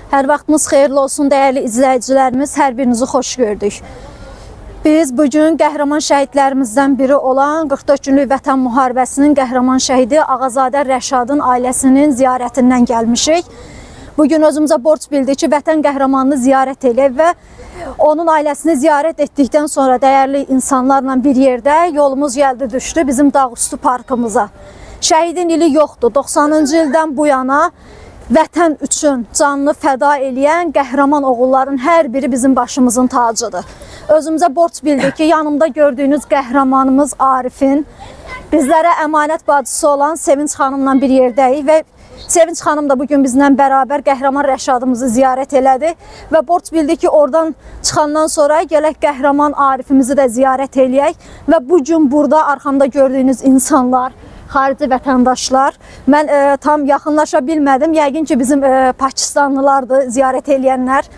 Hər vaxtınız xeyirli olsun, dəyərli izləyicilərimiz, hər birinizi xoş gördük. Biz bugün qəhrəman şəhidlərimizdən biri olan 44 günlük vətən müharibəsinin qəhrəman şəhidi Ağazadə Rəşadın ailəsinin ziyarətindən gəlmişik. Bugün özümüzə borc bildik ki, vətən qəhrəmanını ziyarət edək və onun ailəsini ziyarət etdikdən sonra dəyərli insanlarla bir yerdə yolumuz gəldi düşdü bizim Dağüstü parkımıza. Şəhidin ili yoxdur, 90-cı ildən bu yana vətən üçün canını fəda eləyən qəhrəman oğulların hər biri bizim başımızın tacıdır. Özümüzə borc bildik ki, yanımda gördüyünüz qəhrəmanımız Arifin bizlərə əmanət bacısı olan Sevinç xanımla bir yerdəyik və Sevinç xanım da bugün bizlə bərabər qəhrəman Rəşadımızı ziyarət elədi və borc bildik ki, oradan çıxandan sonra gələk qəhrəman Arifimizi də ziyarət eləyək və bugün burada arxamda gördüyünüz insanlar, xarici vətəndaşlar, mən tam yaxınlaşa bilmədim. Yəqin ki, bizim Pakistanlılardır ziyarət eləyənlər.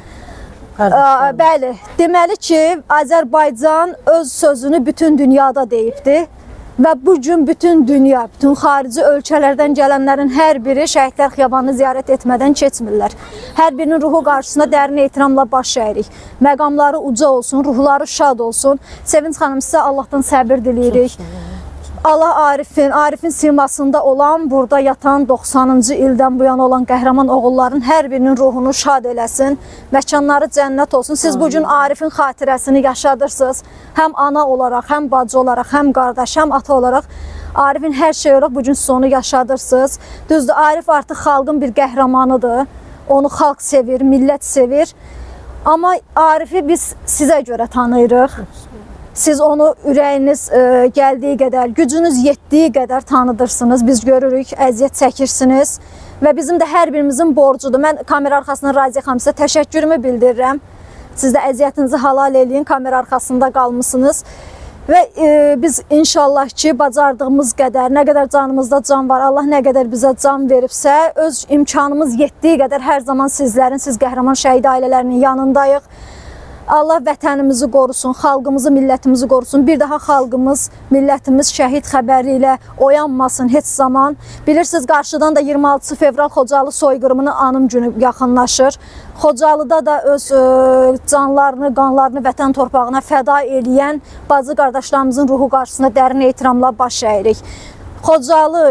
Bəli, deməli ki, Azərbaycan öz sözünü bütün dünyada deyibdir və bugün bütün dünya, bütün xarici ölkələrdən gələnlərin hər biri Şəhidlər Xiyabanını ziyarət etmədən keçmirlər. Hər birinin ruhu qarşısında dərin ehtiramla baş əyirik. Məqamları uca olsun, ruhları şad olsun. Sevinç xanım, sizə Allahdan səbir diləyirik. Allah Arifin simasında olan, burada yatan 90-cı ildən bu yana olan qəhrəman oğulların hər birinin ruhunu şad eləsin, məkanları cənnət olsun. Siz bugün Arifin xatirəsini yaşadırsınız, həm ana olaraq, həm bacı olaraq, həm qardaş, həm ata olaraq. Arifin hər şey olaraq bugün siz onu yaşadırsınız. Düzdür, Arif artıq xalqın bir qəhrəmanıdır, onu xalq sevir, millət sevir. Amma Arifi biz sizə görə tanıyırıq. Siz onu ürəyiniz gəldiyi qədər, gücünüz yetdiyi qədər tanıdırsınız. Biz görürük, əziyyət çəkirsiniz və bizim də hər birimizin borcudur. Mən kamera arxasından Raziyə xanım sizə təşəkkürümü bildirirəm. Siz də əziyyətinizi halal eləyin, kamera arxasında qalmışsınız. Və biz inşallah ki, bacardığımız qədər, nə qədər canımızda can var, Allah nə qədər bizə can veribsə, öz imkanımız yetdiyi qədər hər zaman sizlərin, siz qəhrəman şəhid ailələrinin yanındayıq. Allah vətənimizi qorusun, xalqımızı, millətimizi qorusun. Bir daha xalqımız, millətimiz şəhid xəbəri ilə oyanmasın heç zaman. Bilirsiniz, qarşıdan da 26 fevral Xocalı soyqırımının anım günü yaxınlaşır. Xocalıda da öz canlarını, qanlarını vətən torpağına fəda eləyən bacı qardaşlarımızın ruhu qarşısında dərin ehtiramla baş əyirik. Xocalı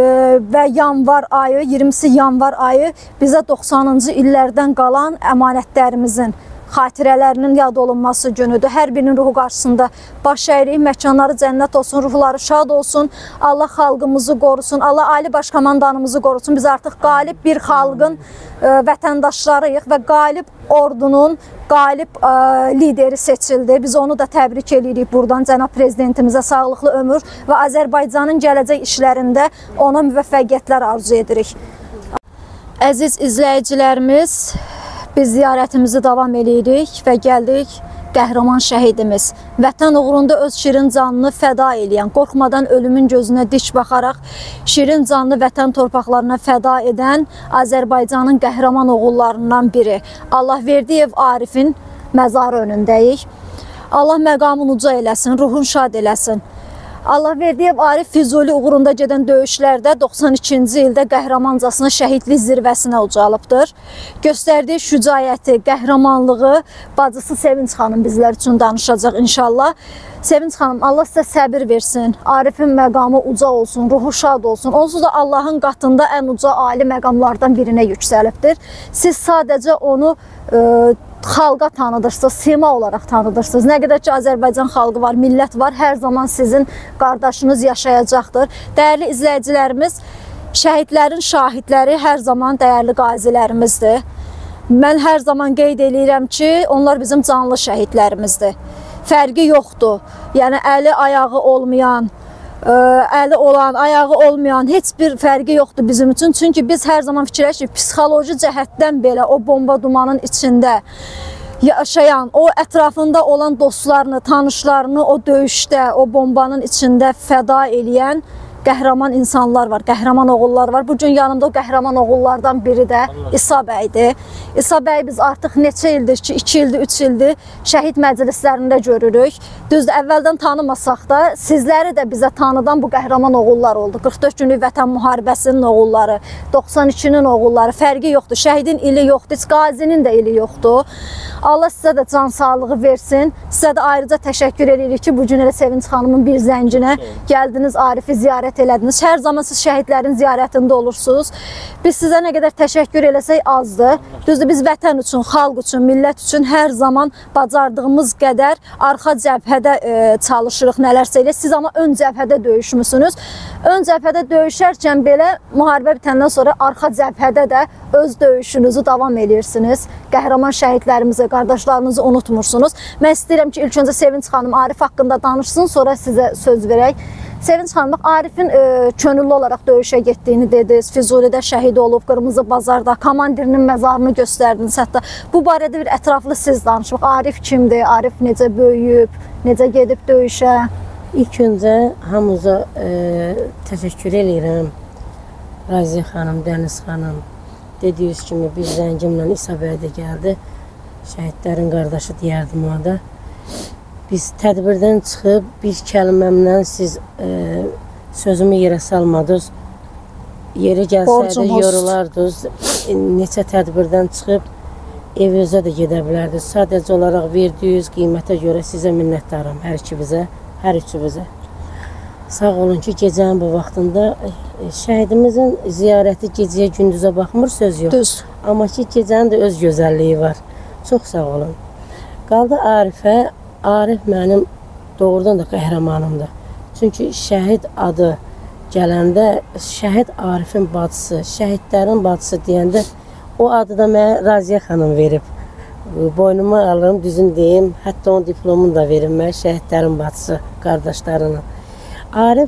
və yanvar ayı, 20-si yanvar ayı bizə 90-cı illərdən qalan əmanətlərimizin, xatirələrinin yad olunması günüdür. Hər birinin ruhu qarşısında baş əyirik, məkanları cənnət olsun, ruhları şad olsun. Allah xalqımızı qorusun, Allah Ali Baş Komandanımızı qorusun. Biz artıq qalib bir xalqın vətəndaşlarıyıq və qalib ordunun qalib lideri seçildi. Biz onu da təbrik edirik buradan cənab prezidentimizə sağlıqlı ömür və Azərbaycanın gələcək işlərində ona müvəffəqiyyətlər arzu edirik. Əziz izləyicilərimiz, biz ziyarətimizi davam edirik və gəldik qəhrəman şəhidimiz. Vətən uğrunda öz şirin canını fəda eləyən, qorxmadan ölümün gözünə dik baxaraq şirin canlı vətən torpaqlarına fəda edən Azərbaycanın qəhrəman oğullarından biri Allahverdiyev Arifin məzarı önündəyik. Allah məqamını uca eləsin, ruhun şad eləsin. Allahverdiyev Arif Füzuli uğrunda gedən döyüşlərdə 92-ci ildə qəhrəmancasına şəhidlik zirvəsinə ucalıbdır. Göstərdiyi şücaəti, qəhrəmanlığı bacısı Sevinç xanım bizlər üçün danışacaq inşallah. Sevinç xanım, Allah sizə səbir versin, Arifin məqamı uca olsun, ruhu şad olsun. Onsuz da Allahın qatında ən uca ali məqamlardan birinə yüksəlibdir. Siz sadəcə onu xalqa tanıdırsınız, sima olaraq tanıdırsınız. Nə qədər ki, Azərbaycan xalqı var, millət var, hər zaman sizin qardaşınız yaşayacaqdır. Dəyərli izləyicilərimiz, şəhidlərin şahidləri hər zaman dəyərli qazilərimizdir. Mən hər zaman qeyd edirəm ki, onlar bizim canlı şəhidlərimizdir. Fərqi yoxdur. Yəni, əli, ayağı olmayan, əli olan, ayağı olmayan heç bir fərqi yoxdur bizim üçün. Çünki biz hər zaman fikirləşirik, psixoloji cəhətdən belə o bomba dumanın içində yaşayan, o ətrafında olan dostlarını, tanışlarını o döyüşdə, o bombanın içində fəda eləyən qəhrəman insanlar var, qəhrəman oğullar var. Bugün yanımda o qəhrəman oğullardan biri də İsa bəydir. İsa bəy biz artıq neçə ildir ki, 2 ildir, 3 ildir şəhid məclislərində görürük. Düzdür, əvvəldən tanımasaq da sizləri də bizə tanıdan bu qəhrəman oğullar oldu. 44 günlük vətən müharibəsinin oğulları, 92-nin oğulları, fərqi yoxdur. Şəhidin ili yoxdur, heç qazinin də ili yoxdur. Allah sizə də can sağlığı versin. Sizə də ayrıca təşəkkür edirik ki, bugün elə Sevinç xanımın bir zənginə gəldiniz, Arifi ziyarət elədiniz. Hər zaman siz şəhidlərin ziyarətində olursunuz. Biz sizə nə qədər təşəkkür eləsək azdır. Düzdür, biz vətən üçün, xalq üçün, millət üçün hər zaman bacardığımız qədər arxa cəbhədə çalışırıq, nələrsə elə. Siz amma ön cəbhədə döyüşmüsünüz. Ön cəbhədə döyüşərkən belə müharibə bitəndən sonra arxa cəbhədə də öz döyüşünüzü davam edirsiniz. Qəhrəman şəhidlərimizi, qardaşlarınızı unutmursunuz. Mən istəyirəm ki, ilk öncə Sevinç xanım Arif haqqında danışsın, sonra sizə söz verək. Sevinç xanım, Arifin könüllü olaraq döyüşə getdiyini dediniz, Füzulidə şəhid olub, Qırmızı Bazarda komandirinin məzarını göstərdiniz. Hətta bu barədə bir ətraflı siz danışmaq. Arif kimdir, Arif necə böyüyüb, necə gedib döyüşə? İlk öncə hamınıza təşəkkür edirəm. Raziyə xanım, Dəniz xanım, dediyiniz kimi bir zəngimlə İsa bəy də gəldi. Şəhidlərin qardaşı deyərdim ona da. Biz tədbirdən çıxıb bir kəlməmlə siz sözümü yerə salmadınız. Yeri gəlsəydi yorulardınız. Neçə tədbirdən çıxıb evinizə də gedə bilərdiniz. Sadəcə olaraq verdiyiniz qiymətə görə sizə minnətdaram hər ikimizə, hər üçümüzə. Sağ olun ki, gecənin bu vaxtında şəhidimizin ziyarəti gecəyə gündüzə baxmır, söz yox. Düz. Amma ki, gecənin də öz gözəlliyi var. Çox sağ olun. Qaldı Arifə. Arif mənim doğrudan da qəhrəmanımdır. Çünki şəhid adı gələndə, şəhid Arifin bacısı, şəhidlərin bacısı deyəndə o adı da mənə Raziyə xanım verib. Boynuma alırım, düzün deyim, hətta onun diplomunu da verim mən şəhidlərin bacısı, qardaşlarının. Arif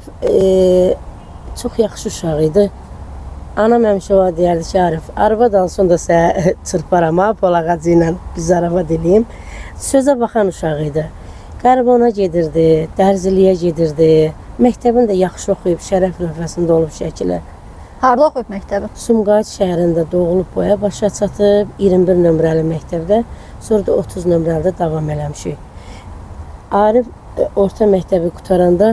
çox yaxşı uşaq idi. Anam həmişə o deyərdi ki, Arif, arvad alsın da sənə çırparam, pol ağacı ilə biz arvad eləyim. Sözə baxan uşaq idi. Qərbona gedirdi, dərziliyə gedirdi. Məktəbini də yaxşı oxuyub, şərəf lövhəsində olub şəkilə. Harada oxuyub məktəbi? Sumqayıt şəhərində doğulub boya başa çatıb, 21 nömrəli məktəbdə, sonra da 30 nömrəli davam eləmişik. Arif orta məktəbi qutaranda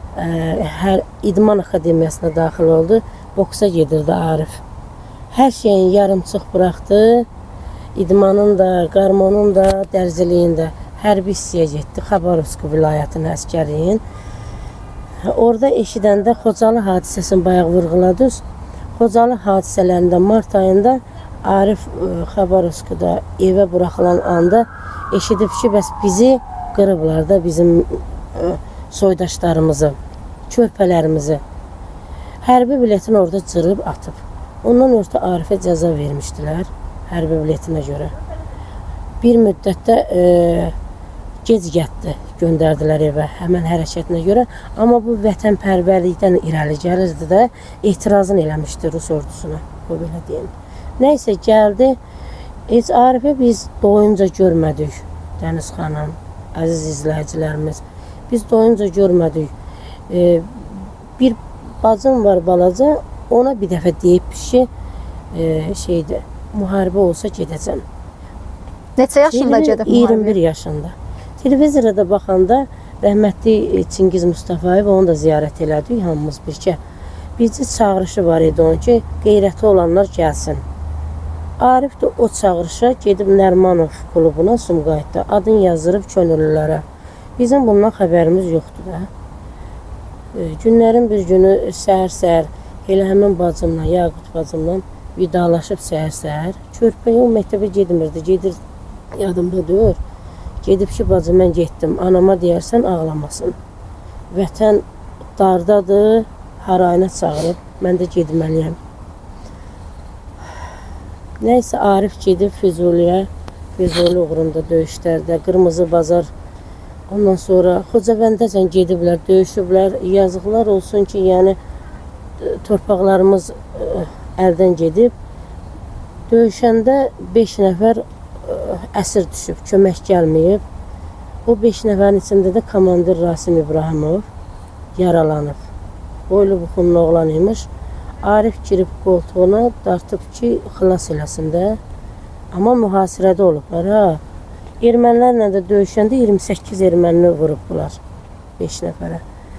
İdman Akademiyasına daxil oldu, boksa gedirdi Arif. Hər şeyin yarımçıq buraxdı. İdmanın da, qarmonun da, dərziliyin də hərbi hissəyə getdi. Xabarovsk vilayətinin əskəriyin. Orada eşidəndə Xocalı hadisəsini bayaq vurğuladınız. Xocalı hadisələrində mart ayında Arif Xabarovskda evə buraxılan anda eşidib ki, bəs bizi qırıblar da bizim soydaşlarımızı, körpələrimizi. Hərbi biletini orada cırıb atıb. Ondan orta Arifə cəza vermişdilər. Hərbi biletinə görə. Bir müddətdə gec gətdi, göndərdilər evə, həmən hərəkətinə görə. Amma bu vətənpərvərlikdən irəli gəlirdi də, etirazını eləmişdi Rus ordusuna, o belə deyim. Nəysə, gəldi, heç Arifə biz doyunca görmədik, Dəniz xanım, əziz izləyicilərimiz. Biz doyunca görmədik. Bir bacım var balaca, ona bir dəfə deyib ki, şeydir, müharibə olsa gedəcəm. Neçə yaşında gedib müharibə? 21 yaşında. Televizorda baxanda rəhmətli Çingiz Mustafayev onu da ziyarət elədik, hamımız bircə. Bizcə çağırışı var idi onun ki, qeyrəti olanlar gəlsin. Arif də o çağırışa gedib Nərmanov klubuna Sumqayıtda adını yazdırıb könüllülərə. Bizim bundan xəbərimiz yoxdur da. Günlərin bir günü səhər-səhər elə həmin bacımla, Yaqut bacımla vidalaşıb səhər-səhər. Körpəyə o məktəbə gedmirdi, gedir, yadımda deyir. Gedib ki, bacım, mən getdim, anama deyərsən ağlamasın. Vətən dardadır, harayına çağırıb, mən də gedməliyəm. Nəysə, Arif gedib Füzuliyə, Füzuli uğrunda döyüşlərdə, Qırmızı Bazar, ondan sonra Xocavəndəcən gediblər, döyüşüblər, yazıqlar olsun ki, yəni torpaqlarımız əldən gedib. Döyüşəndə 5 nəfər əsir düşüb, kömək gəlməyib. O 5 nəfərin içində də komandir Rasim İbrahimov yaralanıb. boylu buxunlu oğlan imiş. Arif girib qoltuğuna dartıb ki, xilas eləsin də. Amma mühasirədə olublar, ha. Ermənilərlə də döyüşəndə 28 ermənini vurubdular, 5 nəfərə.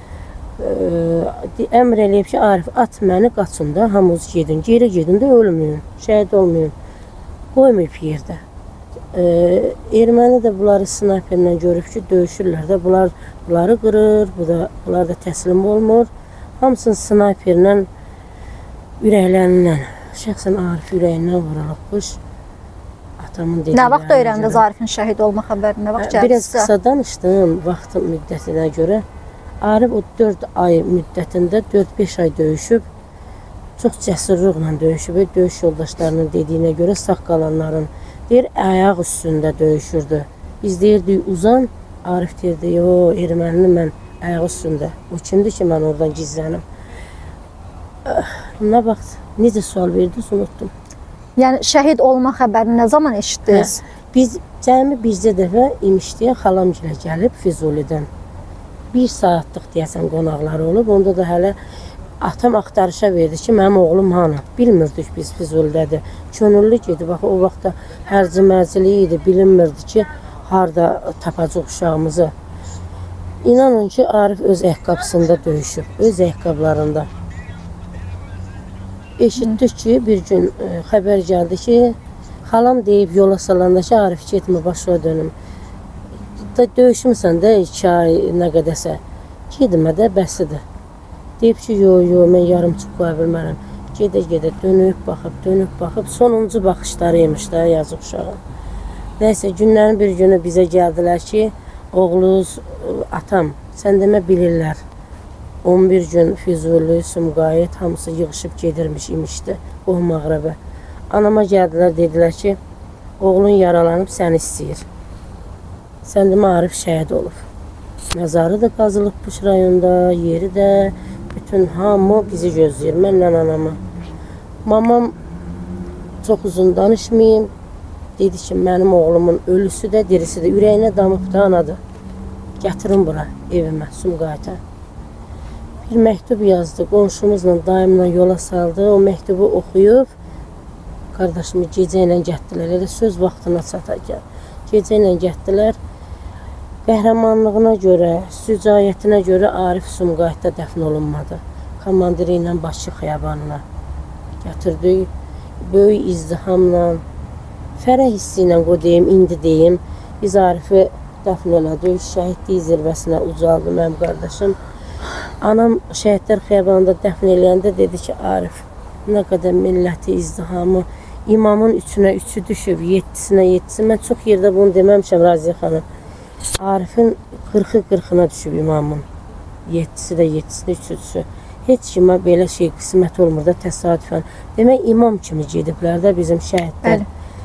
Əmr eləyib ki, Arif, at məni, qaçın da, hamınız gedin. Geri gedin də ölməyin, şəhid olmayın. Qoymayıb yerdə. Erməni də bunları snayperlə görüb ki, döyüşürlər də, bunları qırır, bunlar da təslim olmur. Hamısını snayperlə, ürəklərindən, şəxsən Arif ürəyindən vurulubmuş. Nə vaxt öyrəndiniz Arifin şəhid olma xəbərini? Nə vaxt gəldi Biraz sizə? qısa danışdım vaxtın müddətinə görə. Arif o 4 ay müddətində 4-5 ay döyüşüb. Çox cəsurluqla döyüşüb. Döyüş yoldaşlarının dediyinə görə sağ qalanların deyir, ayaq üstündə döyüşürdü. Biz deyirdik uzan, Arif deyirdi, yo, ermənini mən ayaq üstündə. O kimdir ki, mən oradan gizlənim. Nə vaxt, necə sual verdiniz, unuttum. Yəni şəhid olma xəbərini nə zaman eşitdiniz? Biz cəmi bircə dəfə imişdiyə xalamgilə gəlib Füzulidən. 1 saatlıq deyəsən qonaqları olub. Onda da hələ atam axtarışa verdi ki, mənim oğlum hanı? Bilmirdik biz Füzulidədir. Könüllü gedib, bax o vaxtda hərci-mərciliyi idi, bilinmirdi ki, harda tapacaq uşağımızı. İnanın ki, Arif öz ayaqqabısında döyüşüb, öz ayaqqablarında. Eşitdik ki, bir gün xəbər gəldi ki, xalam deyib yola salanda ki, Arif getmə, başına dönüm. Döyüşmüsən də 2 ay nə qədəsə. Gedmə də, bəsidir. Deyib ki, yo, mən yarımçıq qoya bilmərəm. Gedə, dönüb baxıb, sonuncu baxışlarıymış da yazıq uşağın. Nəysə, günlərin bir günü bizə gəldilər ki, oğlunuz, atam, sən demə bilirlər. 11 gün Füzuli, Sumqayıt, hamısı yığışıb gedirmiş imişdi, qohum ağrabə. Anama gəldilər, dedilər ki, oğlun yaralanıb, səni istəyir. Sən demə, Arif şəhid olub. Məzarı da qazılıbmış rayonda, yeri də, bütün hamı bizi gözləyir, mənlə anama. Mamam çox uzun danışmayayım, dedi ki, mənim oğlumun ölüsü də, dirisi də, ürəyinə damıb da anadır. Gətirin bura, evimə, Sumqayıta. Bir məktub yazdı, qonşumuzla, daimlə yola saldı. O məktubu oxuyub, qardaşımı gecə ilə gətdilər. Elə söz vaxtına çatacaq. Gecə ilə gətdilər. Qəhrəmanlığına görə, sücayətinə görə Arif Sumqayıtda dəfn olunmadı. Komandiri ilə Bakı xiyabanına gətirdik. Böyük izdihamla, fərəh hissi ilə deyim, indi deyim. Biz Arifi dəfn elədik. Şəhidlik zirvəsinə ucaldı mənim qardaşım. Anam şəhidlər xiyabanında dəfn eləyəndə dedi ki, Arif, nə qədər milləti, izdihamı, imamın 3-ünə 3'ü düşüb, 7'sinə 7'si. Mən çox yerdə bunu deməmişəm, Raziyə xanım. Arifin 40'ına düşüb imamın. 7'si də 7'sinə 3'ü düşüb. Heç kimə belə şey qismət olmur da təsadüfən. Demək, imam kimi gediblər də bizim şəhidlər.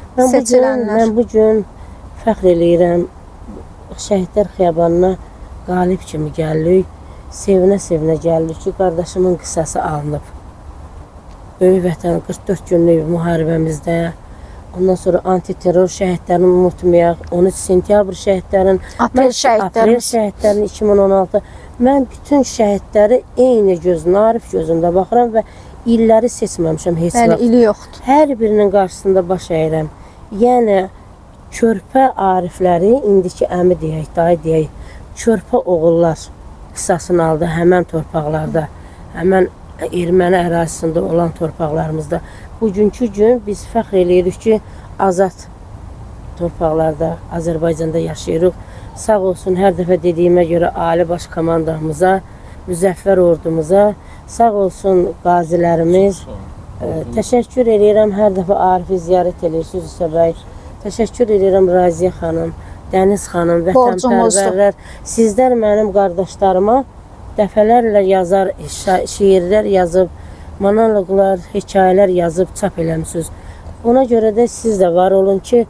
Mən bu gün fəxr eləyirəm, şəhidlər xiyabanına qalib kimi gəlirik. Sevinə-sevinə gəlirik ki, qardaşımın qisası alınıb. Böyük vətən 44 günlük müharibəmizdə, ondan sonra antiterror şəhidlərini unutmayaq, 13 sentyabr şəhidlərin, aprel şəhidlərin 2016. Mən bütün şəhidləri eyni Arif gözündə baxıram və illəri seçməmişəm heç vaxt. Bəli, ili yoxdur. Hər birinin qarşısında baş əyirəm. Yəni, körpə Arifləri, indiki əmi deyək, dayı deyək, körpə oğullar qisasını aldı həmən torpaqlarda, həmən erməni ərazisində olan torpaqlarımızda. Bugünkü gün biz fəxr eləyirik ki, azad torpaqlarda, Azərbaycanda yaşayırıq. Sağ olsun, hər dəfə dediyimə görə Ali Baş Komandamıza, Müzəffər ordumuza, sağ olsun qazilərimiz. Təşəkkür edirəm, hər dəfə Arifi ziyarət edirsiniz Hüsəbəy. Təşəkkür edirəm Raziyə xanım, Dəniz xanım, vətənpərvərlər. Sizlər mənim qardaşlarıma dəfələrlə yazar, şiirlər yazıb, monoloqlar, hekayələr yazıb, çap eləmişsiniz. Ona görə də siz də var olun ki,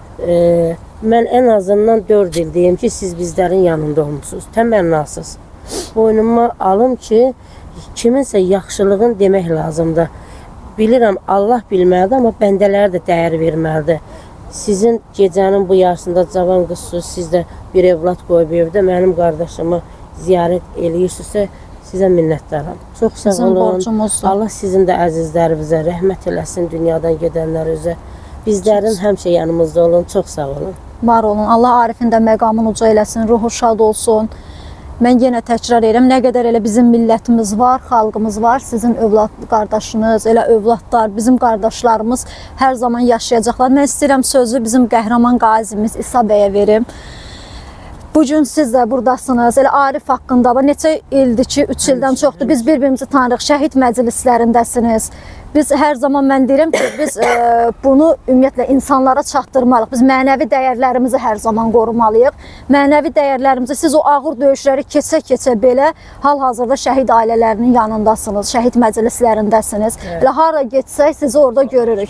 mən ən azından 4 il deyim ki, siz bizlərin yanında olmuşsunuz, təmənnasız. Boynuma alım ki, kiminsə yaxşılığın demək lazımdır. Bilirəm, Allah bilməlidir, amma bəndələr də dəyər verməlidir. Sizin gecənin bu yarısında cavan qızsınız, siz də bir evlat qoyub evdə mənim qardaşımı ziyarət eləyirsinizsə, Sizə minnətdaram. Çox sağ Sizin olun. borcumuzdur. Allah sizin də əzizlərinizə rəhmət eləsin, dünyadan gedənlərinizə. Bizlərin həmişə yanımızda olun. Çox sağ olun. Var olun. Allah Arifin də məqamını uca eləsin, ruhu şad olsun. Mən yenə təkrar edirəm, nə qədər elə bizim millətimiz var, xalqımız var, sizin övlad qardaşınız, elə övladlar, bizim qardaşlarımız hər zaman yaşayacaqlar. Mən istəyirəm sözü bizim qəhrəman qazimiz İsa bəyə verim. Bugün siz də buradasınız, elə Arif haqqında neçə ildir ki, 3 ildən çoxdur, biz bir-birimizi tanırıq, şəhid məclislərindəsiniz. Biz hər zaman mən deyirəm ki, biz bunu ümumiyyətlə insanlara çatdırmalıyıq. Biz mənəvi dəyərlərimizi hər zaman qorumalıyıq. Mənəvi dəyərlərimizi siz o ağır döyüşləri keçə-keçə belə hal-hazırda şəhid ailələrinin yanındasınız, şəhid məclislərindəsiniz. Elə hara getsək sizi orada görürük.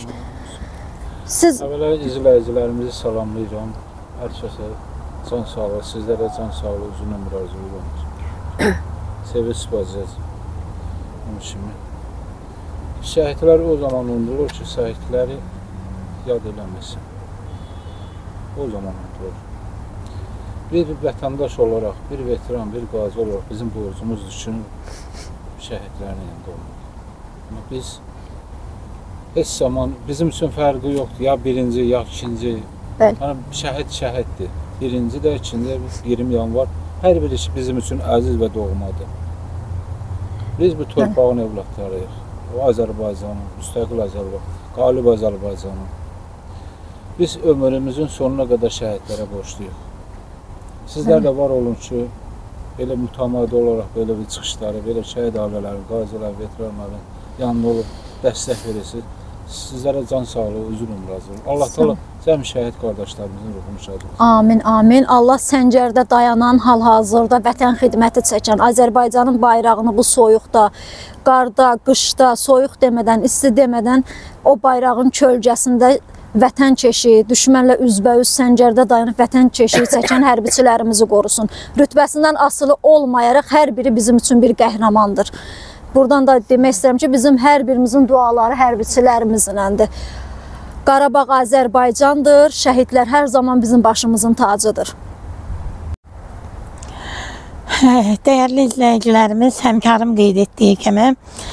Siz Əvvəla izləyicilərimizi salamlayıram. Hər kəsə can sağlığı, sizlərə can sağlığı, uzun ömür arzulayıram. Sevir vəziyyət. Onun kimi. Şəhidlər o zaman unudulur ki, şəhidləri yad eləməsin. O zaman unudulur. Bir vətəndaş olaraq, bir veteran, bir qazi olaraq bizim borcumuzdur ki, şəhidlərin yanında olmaq. Amma biz heç zaman bizim üçün fərqi yoxdur. Ya birinci, ya ikinci. Yəni, şəhid şəhiddir. Birinci də, ikinci də 20 yanvar. Hər biri bizim üçün əziz və doğmadır. Biz bu torpağın evlatlarıyıq. O Azərbaycanın, müstəqil Azərbaycan, qalib Azərbaycanın. Biz ömrümüzün sonuna qədər şəhidlərə borçluyuq. Sizlər də var olun ki, belə mütəmadi olaraq belə bir çıxışları, belə şəhid ailələrin, qazilər, veteranların yanında olub dəstək verirsiniz. Sizlərə can sağlığı, uzun ömür arzulayıram. Allah təala cəm şəhid qardaşlarımızın ruhunu şad olsun. Amin, amin. Allah səngərdə dayanan, hal-hazırda vətən xidməti çəkən, Azərbaycanın bayrağını bu soyuqda, qarda, qışda, soyuq demədən, isti demədən o bayrağın kölgəsində vətən keşiyi, düşmənlə üzbəüz səngərdə dayanıb vətən keşiyi çəkən hərbiçilərimizi qorusun. Rütbəsindən asılı olmayaraq hər biri bizim üçün bir qəhrəmandır. Buradan da demək istəyirəm ki, bizim hər birimizin duaları hərbiçilərimizləndir. Qarabağ Azərbaycandır, şəhidlər hər zaman bizim başımızın tacıdır. Dəyərli izləyicilərimiz, həmkarım qeyd etdiyi kimi,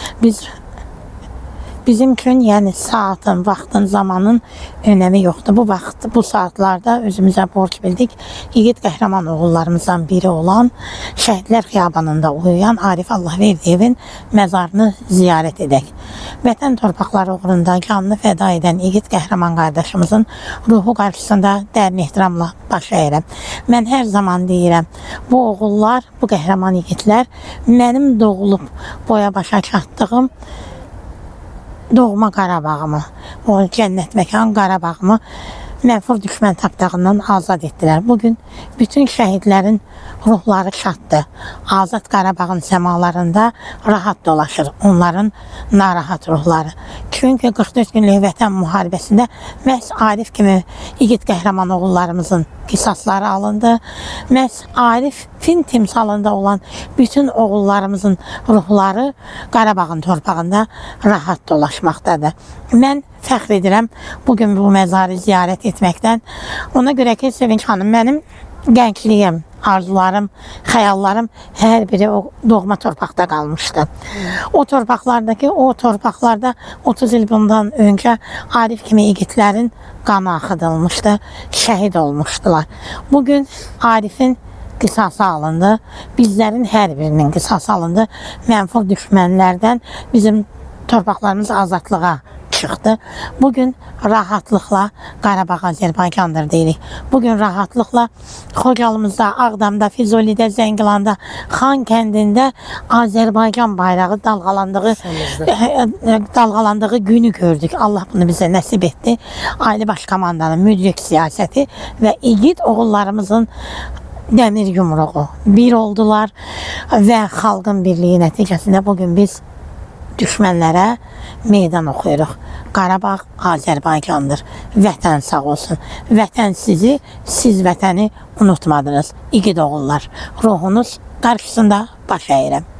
bizim üçün, yəni saatın, vaxtın, zamanın önəmi yoxdur. Bu vaxt, bu saatlarda özümüzə borc bildik. Yiğit qəhrəman oğullarımızdan biri olan Şəhidlər Xiyabanında uyuyan Arif Allahverdiyevin məzarını ziyarət edək. Vətən torpaqları uğrunda canını fəda edən yiğit qəhrəman qardaşımızın ruhu qarşısında dərin ehtiramla baş əyirəm. Mən hər zaman deyirəm, bu oğullar, bu qəhrəman yiğitlər mənim doğulub boya başa çatdığım doğma Qarabağımı, o cənnət məkan Qarabağımı mənfur düşmən tapdağından azad etdilər. Bugün bütün şəhidlərin ruhları şaddır. Azad Qarabağın səmalarında rahat dolaşır onların narahat ruhları. Çünki 44 günlük vətən müharibəsində məhz Arif kimi yiğit qəhrəman oğullarımızın qisasları alındı. Məhz Arifin timsalında olan bütün oğullarımızın ruhları Qarabağın torpağında rahat dolaşmaqdadır. Mən fəxr edirəm bugün bu məzarı ziyarət etməkdən. Ona görə ki, Sevinç xanım, mənim gəncliyim, arzularım, xəyallarım hər biri o doğma torpaqda qalmışdı. O torpaqlarda 30 il bundan öncə Arif kimi yiğitlərin qanı axıdılmışdı, şəhid olmuşdular. Bugün Arifin qisası alındı, bizlərin hər birinin qisası alındı. Mənfur düşmənlərdən bizim torpaqlarımız azadlığa çıxdı. Bugün rahatlıqla Qarabağ Azərbaycandır deyirik. Bugün rahatlıqla Xocalımızda, Ağdamda, Füzulidə, Zəngilanda, Xan kəndində Azərbaycan bayrağı dalğalandığı günü gördük. Allah bunu bizə nəsib etdi. Ali Baş Komandanın müdrik siyasəti və igid oğullarımızın dəmir yumruğu bir oldular və xalqın birliyi nəticəsində bugün biz düşmənlərə meydan oxuyuruq. Qarabağ Azərbaycandır. Vətən sağ olsun. Vətən sizi, siz vətəni unutmadınız. İgid oğullar, ruhunuz qarşısında baş əyirəm.